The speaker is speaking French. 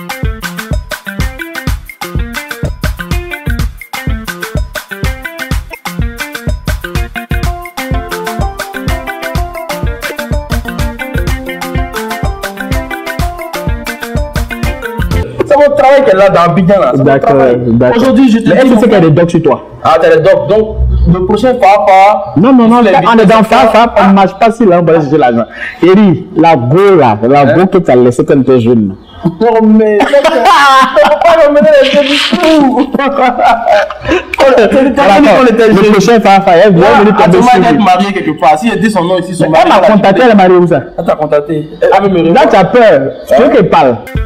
C'est mon travail qu'elle a dans Abidjan là. D'accord. Aujourd'hui, je te dis. Est-ce que c'est qu'il y a des docs sur toi? Ah, t'as les docs. Donc, le prochain Fafa. Non, on est dans Fafa, on ne marche pas si là, on va chercher l'argent. Eri, la go là, la go que tu as laissée quand tu étais jeune. Non, mais. On ne peut pas remettre les deux du tout. Le prochain Fafa, elle vient venir tomber sur lui. Elle est mariée quelque part. Si elle dit son nom ici, son mari. Elle m'a contacté, elle est mariée où ça? Elle t'a contacté. Là, tu as peur. Tu veux qu'elle parle?